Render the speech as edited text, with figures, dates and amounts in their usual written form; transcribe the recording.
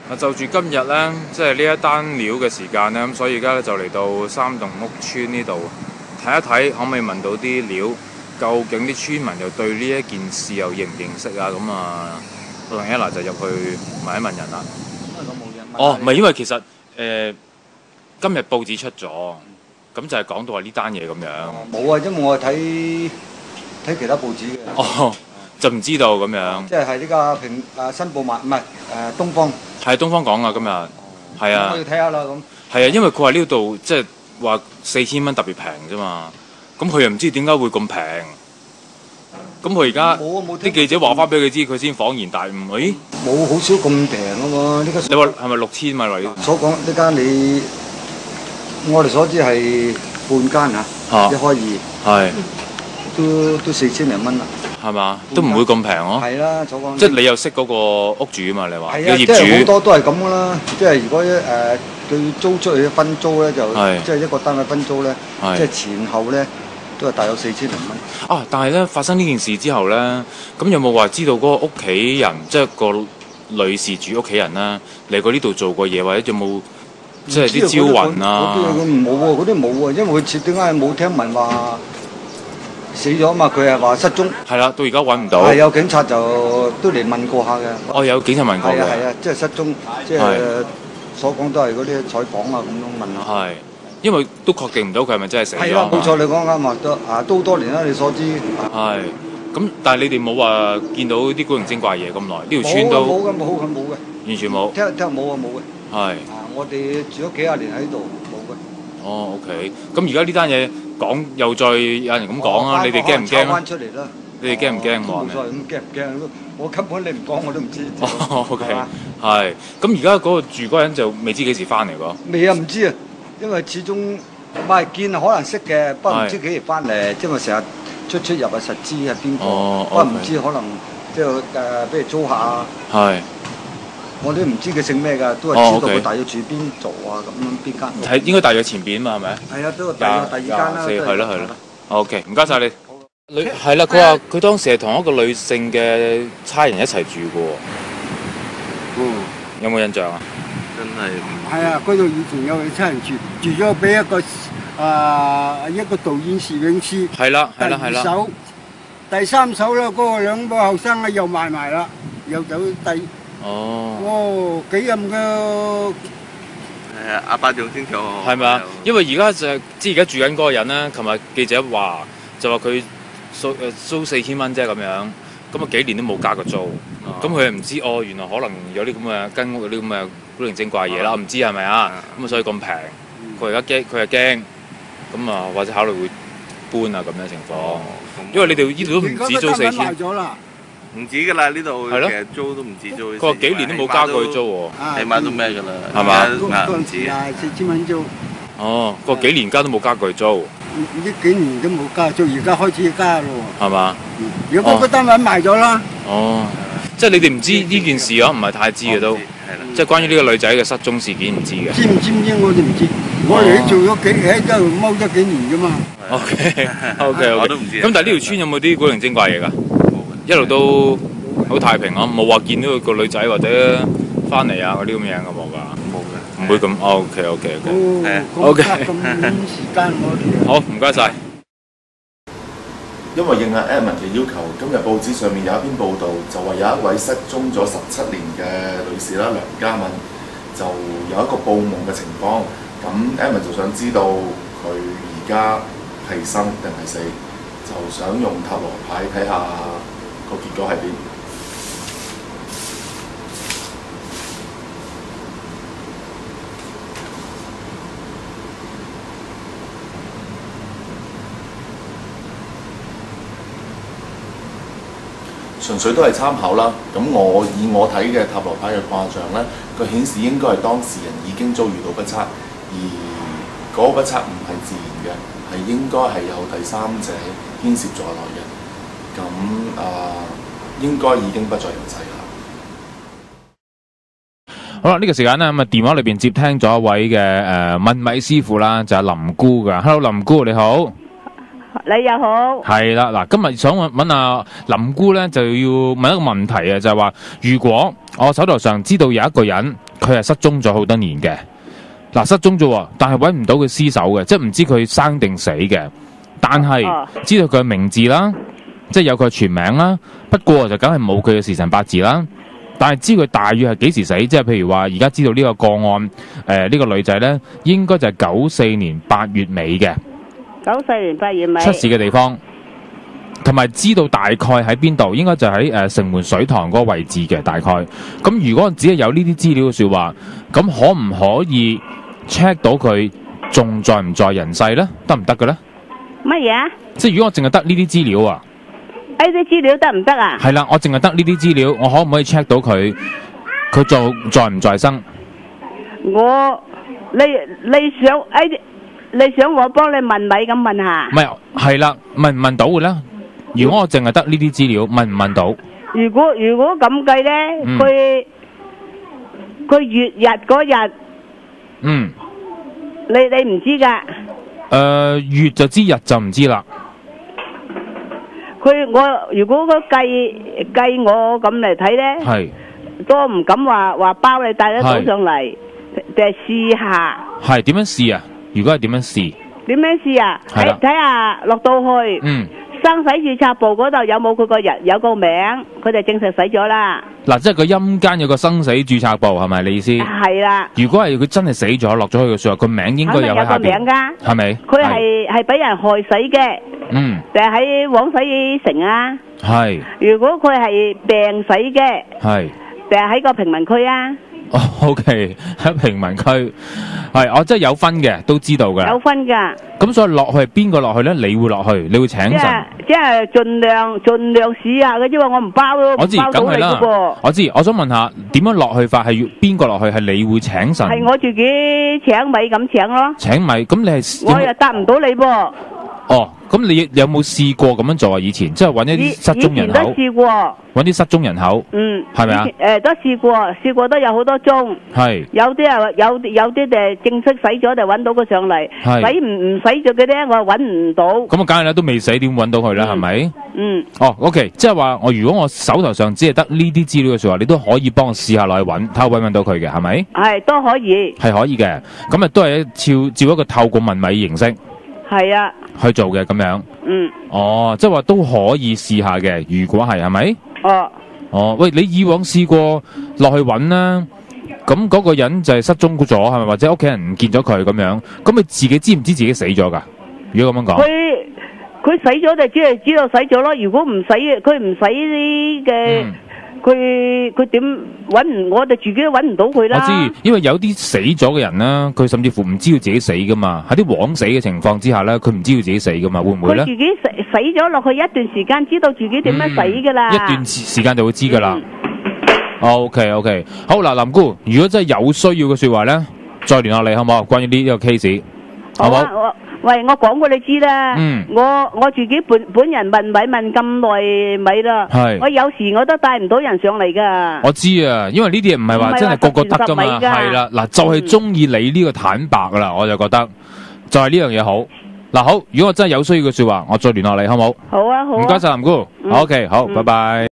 就住今日呢，即係呢一單料嘅時間呢，咁所以而家咧就嚟到三棟屋村呢度睇一睇，可唔可以問到啲料？究竟啲村民又對呢一件事又認唔認識啊？咁啊，我同 Ella 就入去問一問人啦。哦，唔係，因為其實今日報紙出咗，咁就係講到話呢單嘢咁樣。 冇啊，因為我係睇其他報紙嘅。 哦，就唔知道咁樣。 即係呢個新報物唔係東方。係東方講啊，今日係啊。 我要睇下啦咁。 係啊，因為佢話呢度即係話4000蚊特別平啫嘛。咁佢又唔知點解會咁平。咁佢而家啲記者話翻俾佢知，佢先恍然大悟。誒， 冇好少咁平啊嘛！呢家你話係咪6000咪話？ 所講呢間我哋所知係半間嚇，一開二，都4000零蚊啦。係嘛？都唔會咁平咯。 係啦，所講。 即係你又識嗰個屋主啊嘛？你話係啊， 業主。 即係好多都係咁噶啦。即係如果佢租出去分租咧，就即係一個單位分租咧，即係前後咧都係大約4000零蚊。 啊！但係咧發生呢件事之後咧，咁有冇話知道嗰個屋企人，即係個女事主屋企人啦，嚟過呢度做過嘢，或者有冇即係啲招魂啊？ 冇喎，嗰啲冇喎，因為佢點解冇聽聞話死咗嘛？佢係話失蹤。係啦，到而家揾唔到。 係有警察就都嚟問過下嘅。 哦，有警察問過嘅。 係啊，即係失蹤，即係所講都係嗰啲採訪啊咁樣問下。 係，因為都確定唔到佢係咪真係死咗。 係啦，冇錯，你講啱啊，都好多年啦，你所知。 係。咁但係你哋冇話見到啲古靈精怪嘢咁耐，呢條村都冇嘅， 完全冇。 聽冇嘅。 係。 我哋住咗幾廿年喺度，冇嘅。 哦 ，OK。咁而家呢單嘢講又再有人咁講啊，你哋驚唔驚？ 翻出嚟啦！ 你哋驚唔驚？ 冇錯，咁驚唔驚？我根本你唔講我都唔知。 哦，OK。係。咁而家嗰個住嗰人就未知幾時翻嚟喎？ 未啊，唔知啊，因為始終唔係見可能識嘅，不過唔知幾時翻嚟，因為成日出入啊，實知係邊個，不過唔知可能即係譬如租客啊。係。我都唔知佢姓咩㗎，都係知道佢大約住邊座啊，咁樣邊間。 係應該大約前邊嘛，係咪？係啊，都大約第二間啦。 係咯。OK，唔該晒你。係啦，佢話佢當時係同一個女性嘅差人一齊住嘅喎。有冇印象啊？ 真係唔係啊！嗰度以前有個差人住咗俾一個導演攝影師。 係啦。 第三手啦，嗰個兩個後生啊又賣埋啦，又走第。幾咁嘅。 阿伯仲清楚。 係咪啊？因為而家即係而家住緊嗰個人咧，琴日記者話就話佢租4000蚊啫咁樣，咁啊幾年都冇加過租，咁佢又唔知原來可能有啲咁嘅間屋有啲咁嘅古靈精怪嘢啦，唔知係咪啊？咁啊所以咁平，佢而家驚，佢又驚，咁啊或者考慮會搬啊咁樣情況，因為你哋呢度都唔止租4000。 唔止㗎啦，呢度其實租都唔止租。 佢話幾年都冇加過租喎。 起碼都咩㗎啦？ 係嘛？ 唔止4000蚊租。 哦，個幾年間都冇加過租。 呢幾年都冇加租，而家開始加咯喎。 係嘛？ 如果個單位賣咗啦。 哦，即係你哋唔知呢件事啊？唔係太知嘅都。即係關於呢個女仔嘅失蹤事件唔知嘅。 知唔知我哋唔知。我哋做咗喺度踎咗幾年㗎嘛。 OK。 我都唔知。 咁但係呢條村有冇啲古靈精怪嘢㗎？一路都好太平啊，冇話見到個女仔或者翻嚟啊嗰啲咁樣嘅冇㗎。冇嘅。唔會咁。OK。OK。 時間我哋。 好，唔該晒。 因為應阿 Edmond 嘅要求，今日報紙上面有一篇報導，就話有一位失蹤咗17年嘅女士啦，梁嘉敏，就有一個報夢嘅情況。咁 Edmond 就想知道佢而家係生定係死，就想用塔羅牌睇下個結果係點？純粹都係參考啦。咁以我睇嘅塔羅牌嘅卦象咧，佢顯示應該係當事人已經遭遇到不測，而嗰個不測唔係自然嘅，係應該係有第三者牽涉在內嘅。咁應該已經不在人世啦。 好啦，呢個時間咧咁啊，電話裏邊接聽咗一位嘅問米師傅啦，就係林姑噶。Hello， 林姑你好。 你又好。 係啦，嗱，今日想問阿林姑咧，就要問一個問題啊，就係話，如果我手頭上知道有一個人，佢係失蹤咗好多年嘅，嗱，失蹤咗，但係揾唔到佢屍首嘅，即係唔知佢生定死嘅，但係知道佢嘅名字啦，即係有佢嘅全名啦，不過就梗係冇佢嘅時辰八字啦。但係知佢大約係幾時死，即係譬如話而家知道呢個個案，呢個女仔呢應該就係94年8月尾嘅 94年8月尾出事嘅地方，同埋知道大概喺邊度，應該就喺城門水塘嗰個位置嘅大概。咁如果只係有呢啲資料嘅説話，咁可唔可以 check 到佢仲在唔在人世呢？得唔得嘅呢？ 乜嘢啊？ 即係如果我淨係得呢啲資料啊？ 呢啲資料得唔得啊？ 係啦，我淨係得呢啲資料，我可唔可以 check 到佢仲在唔在生？ 你想我幫你問米咁問下？ 唔係，係啦，問唔問到嘅咧？如果我淨係得呢啲資料，問唔問到？ 如果咁計咧，佢月日嗰日，你唔知噶？ 月就知，日就唔知啦。 如果計我咁嚟睇咧， 係都唔敢話包你帶得到上嚟，就係試下。係點樣試啊？如果係點樣試？ 點樣試啊？睇下落到去，生死註冊簿嗰度有冇佢個人有個名，佢就證實死咗啦。嗱， 即係個陰間有個生死註冊簿，係咪你意思？ 係啦。如果係佢真係死咗，落咗去嘅時候，個名應該有喺下邊。 有個名㗎。 係咪？ 佢係俾人害死嘅。定係喺枉死城啊？係。如果佢係病死嘅，係。定係喺個平民區啊 ？OK， 喺平民區，係，即係有分嘅，都知道㗎。 有分㗎。咁所以落去邊個落去咧？你會落去，你會請神。 即係盡量試下嘅啫喎，我唔包咯， 我知， 包到你嘅噃。 我知，我想問下點樣落去法？係要邊個落去？係你會請神？ 係我自己請米咁請咯。 請米，咁你係？ 我又答唔到你噃。 咁你有冇試過咁樣做啊？以前即係揾一啲失蹤人口。以前都試過。揾啲失蹤人口。係咪啊？ 都試過都有好多宗。係。有啲有啲就正式死咗就揾到佢上嚟。係。死唔死咗嘅咧，我揾唔到。咁啊，梗係啦，都未死點揾到佢啦？係咪？OK， 即係話我如果我手頭上只係得呢啲資料嘅時候，你都可以幫我試下落去揾，睇下揾唔揾到佢嘅，係咪？係都可以。係可以嘅，咁啊都係照一個透過問米形式。係啊。去做嘅咁樣。即係話都可以試下嘅，如果係咪？喂，你以往試過落去揾啦，咁嗰個人就係失蹤咗，係咪？或者屋企人唔見咗佢咁樣，咁你自己知唔知自己死咗噶？如果咁樣講，佢死咗就只係知道死咗咯。如果唔死，佢唔死嘅。佢點揾唔？我哋自己都揾唔到佢啦。我知，因為有啲死咗嘅人啦，佢甚至乎唔知道自己死噶嘛。喺啲枉死嘅情況之下咧，佢唔知道自己死噶嘛，會唔會咧？佢自己死咗落去一段時間，知道自己點樣死噶啦。一段時間就會知噶啦。OK， 好嗱，林姑，如果真係有需要嘅說話咧，再聯絡你好唔好？關於呢個 case，好唔好？喂，我講過你知啦，我自己本人問米問咁耐米啦，我有時我都帶唔到人上嚟噶。我知啊，因為呢啲嘢唔係話真係個個得噶嘛，係啦，嗱就係中意你呢個坦白啦，我就覺得就係呢樣嘢好。嗱好，如果我真係有需要嘅說話，我再聯絡你好唔好？好啊，好啊。唔該晒林姑，OK，好，拜拜。